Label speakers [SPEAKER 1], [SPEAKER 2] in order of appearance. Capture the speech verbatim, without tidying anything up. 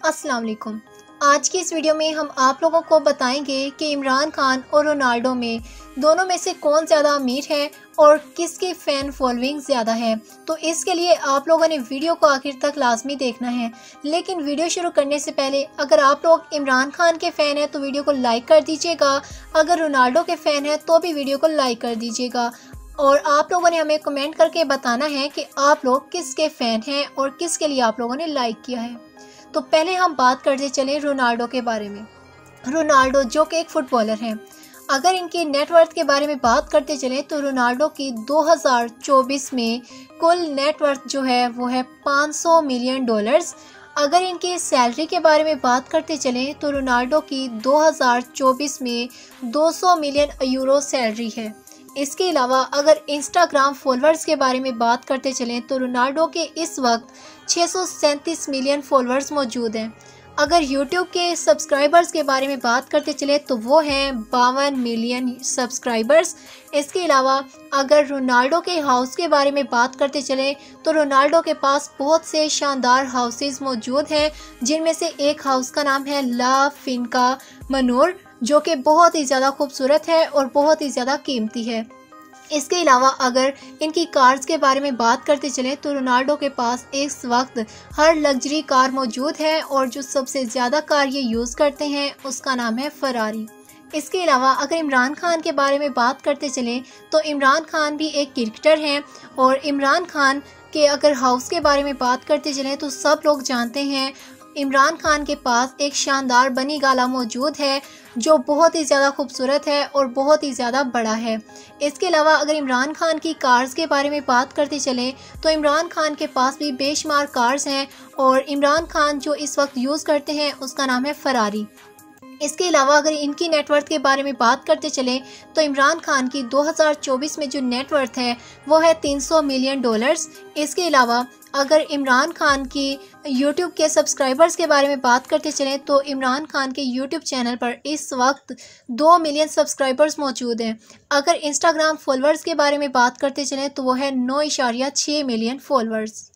[SPEAKER 1] अस्सलाम वालेकुम। आज की इस वीडियो में हम आप लोगों को बताएंगे कि इमरान खान और रोनाल्डो में दोनों में से कौन ज़्यादा अमीर है और किसकी फ़ैन फॉलोइंग ज़्यादा है। तो इसके लिए आप लोगों ने वीडियो को आखिर तक लाजमी देखना है। लेकिन वीडियो शुरू करने से पहले अगर आप लोग इमरान खान के फ़ैन हैं तो वीडियो को लाइक कर दीजिएगा, अगर रोनाल्डो के फ़ैन हैं तो भी वीडियो को लाइक कर दीजिएगा। और आप लोगों ने हमें कमेंट करके बताना है कि आप लोग किसके फ़ैन हैं और किसके लिए आप लोगों ने लाइक किया है। तो पहले हम बात करते चलें रोनाल्डो के बारे में। रोनाल्डो जो कि एक फ़ुटबॉलर हैं, अगर इनकी नेटवर्थ के बारे में बात करते चलें तो रोनाल्डो की दो हज़ार चौबीस में कुल नेटवर्थ जो है वो है पाँच सौ मिलियन डॉलर्स। अगर इनकी सैलरी के बारे में बात करते चलें तो रोनाल्डो की दो हज़ार चौबीस में दो सौ मिलियन यूरो सैलरी है। इसके अलावा अगर इंस्टाग्राम फॉलोअर्स के बारे में बात करते चलें तो रोनाल्डो के इस वक्त छः सौ सैंतीस मिलियन फॉलोअर्स मौजूद हैं। अगर यूट्यूब के सब्सक्राइबर्स के बारे में बात करते चले तो वो हैं बावन मिलियन सब्सक्राइबर्स। इसके अलावा अगर रोनाल्डो के हाउस के बारे में बात करते चले तो रोनाल्डो के पास बहुत से शानदार हाउसेस मौजूद हैं, जिनमें से एक हाउस का नाम है ला फिनका मनोर, जो कि बहुत ही ज़्यादा खूबसूरत है और बहुत ही ज़्यादा कीमती है। इसके अलावा अगर इनकी कार्स के बारे में बात करते चलें तो रोनाल्डो के पास इस वक्त हर लग्जरी कार मौजूद है और जो सबसे ज़्यादा कार ये यूज़ करते हैं उसका नाम है फरारी। इसके अलावा अगर इमरान खान के बारे में बात करते चलें तो इमरान खान भी एक क्रिकेटर हैं और इमरान खान के अगर हाउस के बारे में बात करते चलें तो सब लोग जानते हैं इमरान खान के पास एक शानदार बनी गाला मौजूद है जो बहुत ही ज़्यादा खूबसूरत है और बहुत ही ज़्यादा बड़ा है। इसके अलावा अगर इमरान खान की कार्स के बारे में बात करते चलें तो इमरान खान के पास भी बेशुमार कार्स हैं और इमरान खान जो इस वक्त यूज़ करते हैं उसका नाम है फरारी। इसके अलावा अगर इनकी नेटवर्थ के बारे में बात करते चलें तो इमरान खान की दो हज़ार चौबीस में जो नेटवर्थ है वो है तीन सौ मिलियन डॉलर्स। इसके अलावा अगर इमरान खान की यूट्यूब के सब्सक्राइबर्स के बारे में बात करते चलें तो इमरान खान के यूट्यूब चैनल पर इस वक्त दो मिलियन सब्सक्राइबर्स मौजूद हैं। अगर इंस्टाग्राम फॉलोअर्स के बारे में बात करते चलें तो वो है नौ इशारिया छः मिलियन फॉलोअर्स।